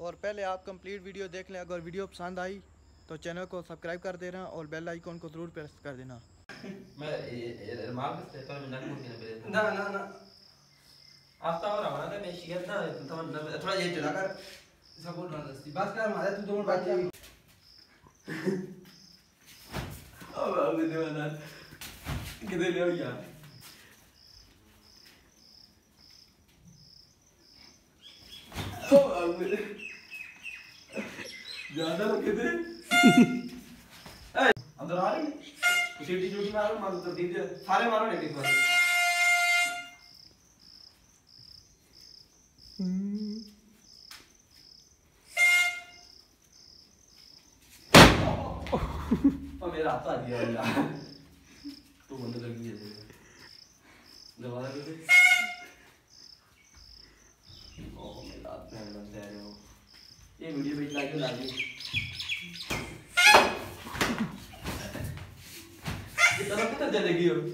और पहले आप कंप्लीट वीडियो देख लें। अगर वीडियो पसंद आई तो चैनल को सब्सक्राइब कर देना और बेल आइकॉन को ज़रूर प्रेस कर देना। ना ना ना आफ्ता हो रहा है मैं शिकायत ना थोड़ा ये चला कर सब बोल रहा दस्ती बात कर मारे तू दोनों बात कर अब आगे देवाना किधर ले आओ यार ज्यादा लोग किधर अंदर आ रहे हैं सीटी चूटी मारो मारो तो दीजिए सारे मारो ना एक बार मेरा हाथ आ गया यार तो बंद लगी है दोबारा कैसे ओ मेरा हाथ में लग जा रहा हो ये वीडियो पे लाइक लगा दी कितना कितना जलेगी हो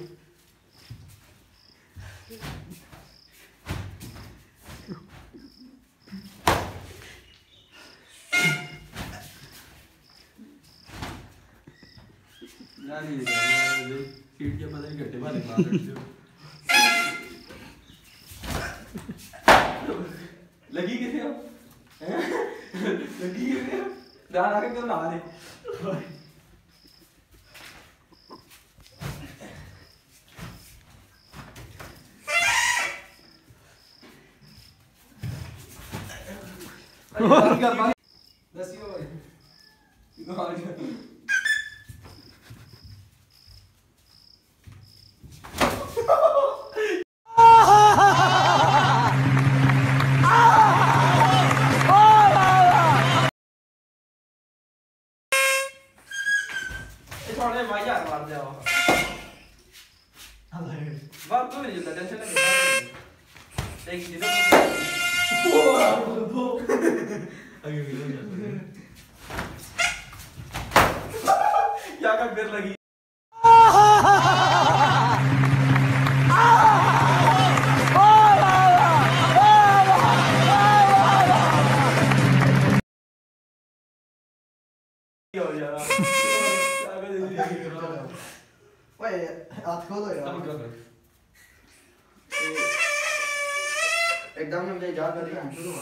नहीं सीट के पता नहीं घट्टे वाले मार लगी किसे हो लगी किसे हो ध्यान आके क्यों ना रहे थोड़े भाई यार मार दे आओ बात तो नहीं चलता टेंशन नहीं एक चीज तो आगे वीडियो क्या कर फिर लगी ओए हाथ खोलो यार एकदम में मुझे याद आ रही है शुरू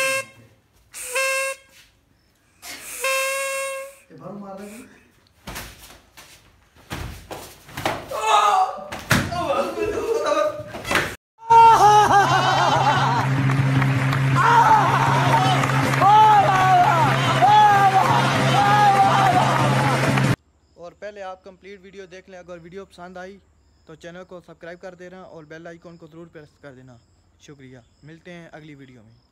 ये भर मार देंगे और पहले आप कंप्लीट वीडियो देख लें। अगर वीडियो पसंद आई तो चैनल को सब्सक्राइब कर देना और बेल आइकॉन को ज़रूर प्रेस कर देना। शुक्रिया, मिलते हैं अगली वीडियो में।